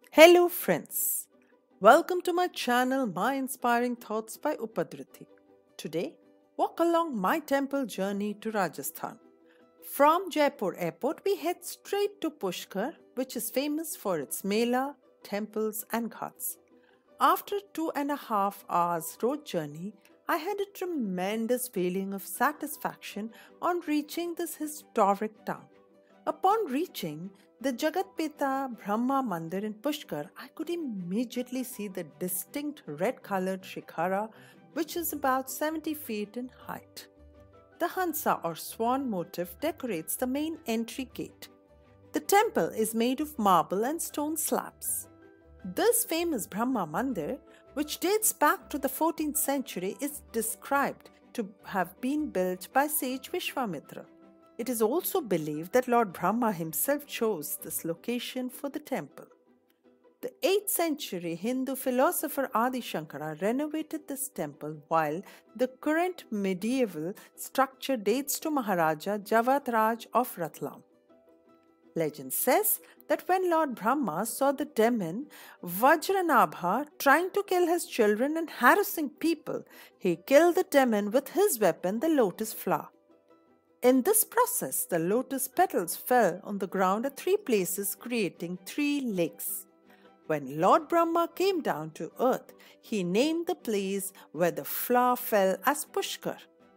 Hello friends, welcome to my channel My Inspiring Thoughts by Upadriti. Today, walk along my temple journey to Rajasthan. From Jaipur airport, we head straight to Pushkar, which is famous for its mela, temples and ghats. After 2.5 hours road journey, I had a tremendous feeling of satisfaction on reaching this historic town. Upon reaching the Jagatpita Brahma Mandir in Pushkar, I could immediately see the distinct red colored Shikhara, which is about 70 feet in height. The Hansa or swan motif decorates the main entry gate. The temple is made of marble and stone slabs. This famous Brahma Mandir, which dates back to the 14th century, is described to have been built by sage Vishwamitra. It is also believed that Lord Brahma himself chose this location for the temple. The 8th century Hindu philosopher Adi Shankara renovated this temple, while the current medieval structure dates to Maharaja Javad Raj of Ratlam. Legend says that when Lord Brahma saw the demon Vajranabha trying to kill his children and harassing people, he killed the demon with his weapon, the lotus flower. In this process, the lotus petals fell on the ground at 3 places, creating 3 lakes. When Lord Brahma came down to earth, he named the place where the flower fell as Pushkar.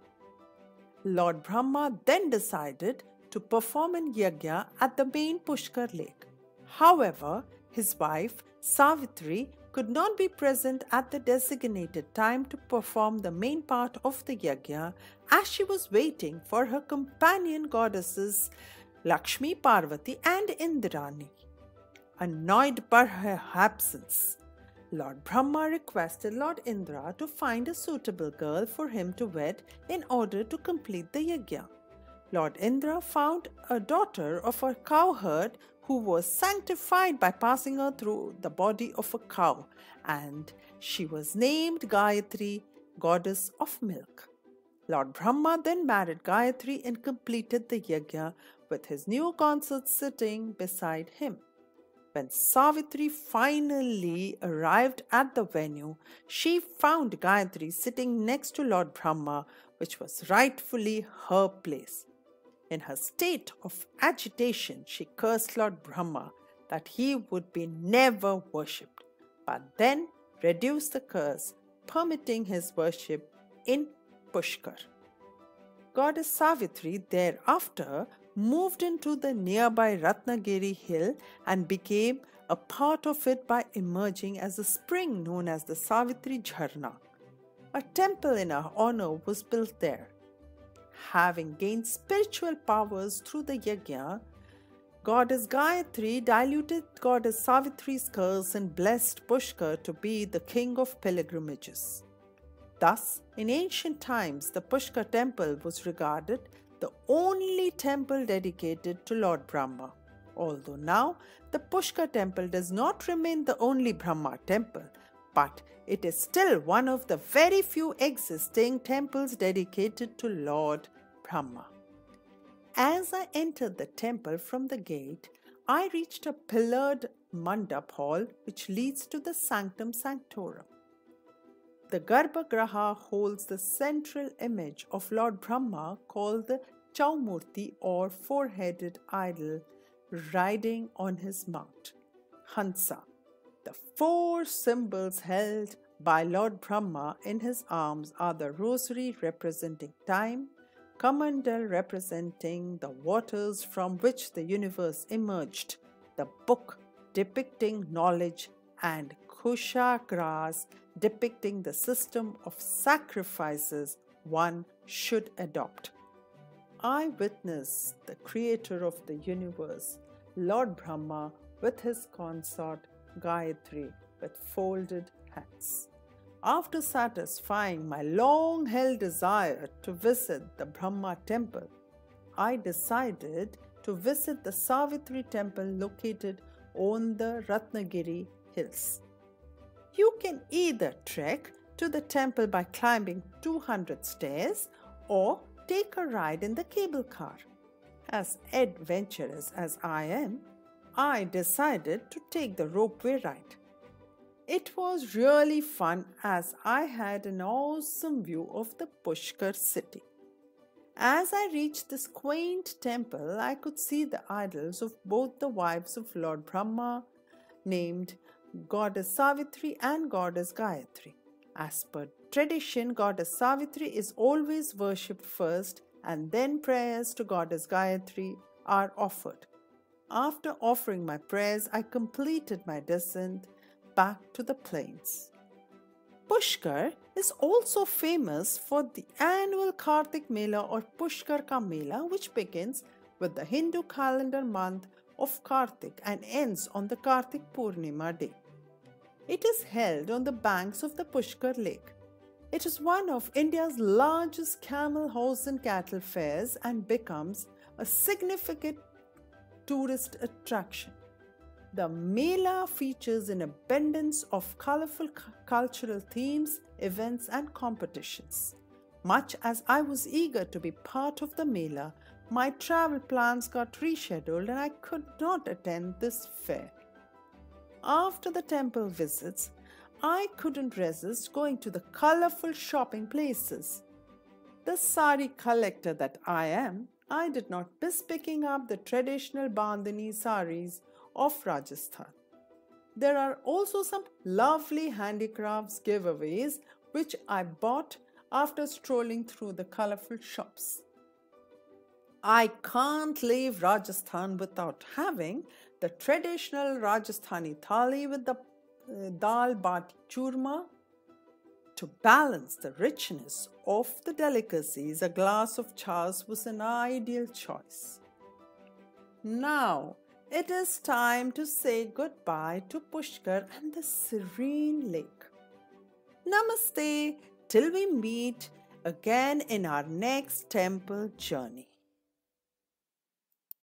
Lord Brahma then decided to perform an yajna at the main Pushkar lake. However, his wife Savitri could not be present at the designated time to perform the main part of the yajna, as she was waiting for her companion goddesses Lakshmi, Parvati and Indrani. Annoyed by her absence, Lord Brahma requested Lord Indra to find a suitable girl for him to wed in order to complete the yajna. Lord Indra found a daughter of a cowherd who was sanctified by passing her through the body of a cow, and she was named Gayatri, goddess of milk. Lord Brahma then married Gayatri and completed the yajna with his new consort sitting beside him. When Savitri finally arrived at the venue, she found Gayatri sitting next to Lord Brahma, which was rightfully her place. In her state of agitation, she cursed Lord Brahma that he would be never worshipped, but then reduced the curse, permitting his worship in Pushkar. Goddess Savitri thereafter moved into the nearby Ratnagiri hill and became a part of it by emerging as a spring known as the Savitri Jharna. A temple in her honor was built there. Having gained spiritual powers through the yajna, Goddess Gayatri diluted Goddess Savitri's curse and blessed Pushkar to be the king of pilgrimages. Thus, in ancient times, the Pushkar temple was regarded the only temple dedicated to Lord Brahma. Although now, the Pushkar temple does not remain the only Brahma temple, but it is still one of the very few existing temples dedicated to Lord Brahma. As I entered the temple from the gate, I reached a pillared mandap hall which leads to the sanctum sanctorum. The Garbhagriha holds the central image of Lord Brahma called the Chaumurti or four-headed idol riding on his mount, Hansa. The 4 symbols held by Lord Brahma in his arms are the rosary representing time, Kamandal representing the waters from which the universe emerged, the book depicting knowledge, and Kushagras depicting the system of sacrifices one should adopt. I witnessed the creator of the universe, Lord Brahma, with his consort Gayatri with folded hands. After satisfying my long-held desire to visit the Brahma temple, I decided to visit the Savitri temple located on the Ratnagiri hills. You can either trek to the temple by climbing 200 stairs or take a ride in the cable car. As adventurous as I am, I decided to take the ropeway ride. It was really fun as I had an awesome view of the Pushkar city. As I reached this quaint temple, I could see the idols of both the wives of Lord Brahma, named Goddess Savitri and Goddess Gayatri. As per tradition, Goddess Savitri is always worshipped first and then prayers to Goddess Gayatri are offered. After offering my prayers, I completed my descent back to the plains. Pushkar is also famous for the annual Kartik Mela or Pushkar Ka Mela, which begins with the Hindu calendar month of Kartik and ends on the Kartik Purnima day. It is held on the banks of the Pushkar lake. It is one of India's largest camel, horse and cattle fairs and becomes a significant tourist attraction. The Mela features an abundance of colorful cultural themes, events and competitions. Much as I was eager to be part of the Mela, my travel plans got rescheduled and I could not attend this fair. After the temple visits, I couldn't resist going to the colorful shopping places. The sari collector that I am, I did not miss picking up the traditional Bandhani saris of Rajasthan. There are also some lovely handicrafts giveaways which I bought after strolling through the colorful shops. I can't leave Rajasthan without having the traditional Rajasthani thali with the dal bati churma. To balance the richness of the delicacies, a glass of chas was an ideal choice. Now, it is time to say goodbye to Pushkar and the serene lake. Namaste till we meet again in our next temple journey.